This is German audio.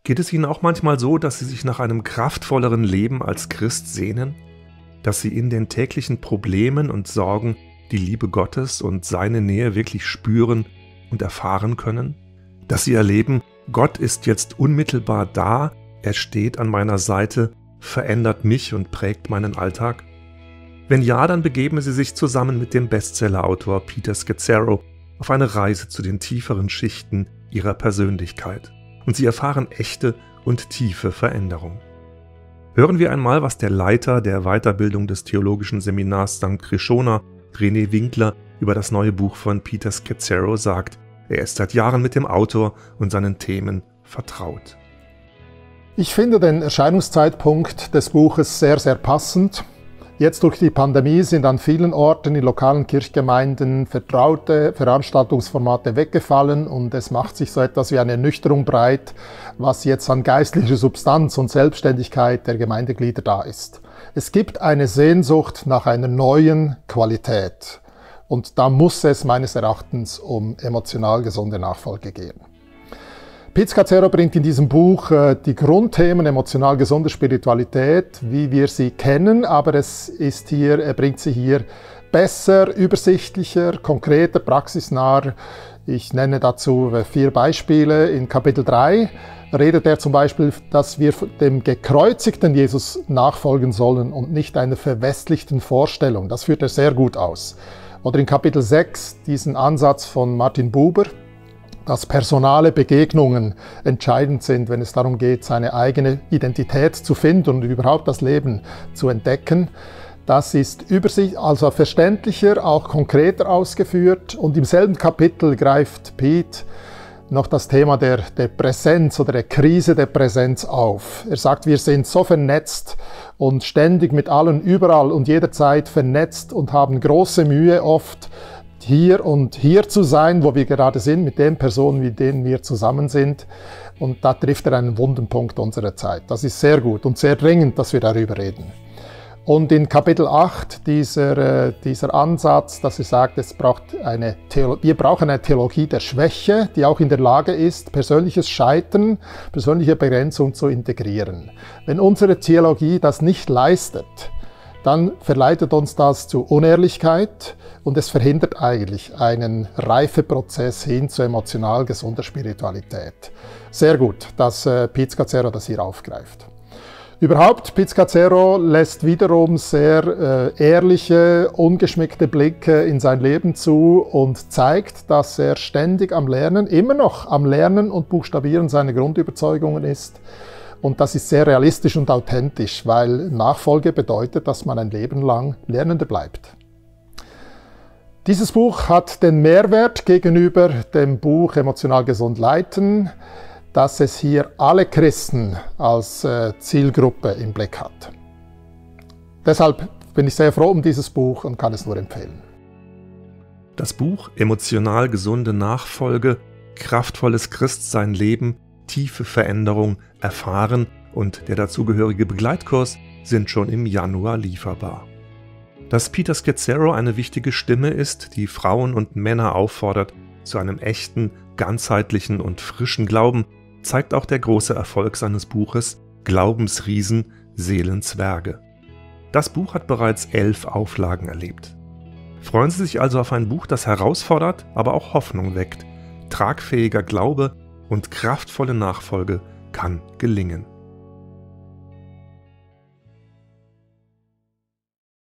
Geht es Ihnen auch manchmal so, dass Sie sich nach einem kraftvolleren Leben als Christ sehnen? Dass Sie in den täglichen Problemen und Sorgen die Liebe Gottes und seine Nähe wirklich spüren und erfahren können? Dass Sie erleben, Gott ist jetzt unmittelbar da, er steht an meiner Seite, verändert mich und prägt meinen Alltag? Wenn ja, dann begeben Sie sich zusammen mit dem Bestsellerautor Peter Scazzero auf eine Reise zu den tieferen Schichten Ihrer Persönlichkeit. Und Sie erfahren echte und tiefe Veränderung. Hören wir einmal, was der Leiter der Weiterbildung des Theologischen Seminars St. Krishona, René Winkler, über das neue Buch von Peter Scazzero sagt. Er ist seit Jahren mit dem Autor und seinen Themen vertraut. Ich finde den Erscheinungszeitpunkt des Buches sehr, sehr passend. Jetzt durch die Pandemie sind an vielen Orten in lokalen Kirchgemeinden vertraute Veranstaltungsformate weggefallen und es macht sich so etwas wie eine Ernüchterung breit, was jetzt an geistlicher Substanz und Selbstständigkeit der Gemeindeglieder da ist. Es gibt eine Sehnsucht nach einer neuen Qualität und da muss es meines Erachtens um emotional gesunde Nachfolge gehen. Peter Scazzero bringt in diesem Buch die Grundthemen emotional gesunde Spiritualität, wie wir sie kennen, aber er bringt sie hier besser, übersichtlicher, konkreter, praxisnah. Ich nenne dazu 4 Beispiele. In Kapitel 3 redet er zum Beispiel, dass wir dem gekreuzigten Jesus nachfolgen sollen und nicht einer verwestlichten Vorstellung. Das führt er sehr gut aus. Oder in Kapitel 6 diesen Ansatz von Martin Buber, dass personale Begegnungen entscheidend sind, wenn es darum geht, seine eigene Identität zu finden und überhaupt das Leben zu entdecken. Das ist also verständlicher, auch konkreter ausgeführt. Und im selben Kapitel greift Pete noch das Thema der Präsenz oder der Krise der Präsenz auf. Er sagt, wir sind so vernetzt und ständig mit allen überall und jederzeit vernetzt und haben große Mühe oft, hier zu sein, wo wir gerade sind, mit den Personen, mit denen wir zusammen sind. Und da trifft er einen wunden Punkt unserer Zeit. Das ist sehr gut und sehr dringend, dass wir darüber reden. Und in Kapitel 8 dieser Ansatz, dass er sagt, wir brauchen eine Theologie der Schwäche, die auch in der Lage ist, persönliches Scheitern, persönliche Begrenzung zu integrieren. Wenn unsere Theologie das nicht leistet, dann verleitet uns das zu Unehrlichkeit und es verhindert eigentlich einen Reifeprozess hin zu emotional gesunder Spiritualität. Sehr gut, dass Peter Scazzero das hier aufgreift. Überhaupt, Peter Scazzero lässt wiederum sehr ehrliche, ungeschminkte Blicke in sein Leben zu und zeigt, dass er ständig am Lernen, immer noch am Lernen und Buchstabieren seiner Grundüberzeugungen ist. Und das ist sehr realistisch und authentisch, weil Nachfolge bedeutet, dass man ein Leben lang Lernender bleibt. Dieses Buch hat den Mehrwert gegenüber dem Buch Emotional gesund leiten, dass es hier alle Christen als Zielgruppe im Blick hat. Deshalb bin ich sehr froh um dieses Buch und kann es nur empfehlen. Das Buch Emotional gesunde Nachfolge, kraftvolles Christsein leben, tiefe Veränderung erfahren und der dazugehörige Begleitkurs sind schon im Januar lieferbar. Dass Peter Scazzero eine wichtige Stimme ist, die Frauen und Männer auffordert zu einem echten, ganzheitlichen und frischen Glauben, zeigt auch der große Erfolg seines Buches Glaubensriesen, Seelenzwerge. Das Buch hat bereits 11 Auflagen erlebt. Freuen Sie sich also auf ein Buch, das herausfordert, aber auch Hoffnung weckt. Tragfähiger Glaube und kraftvolle Nachfolge kann gelingen.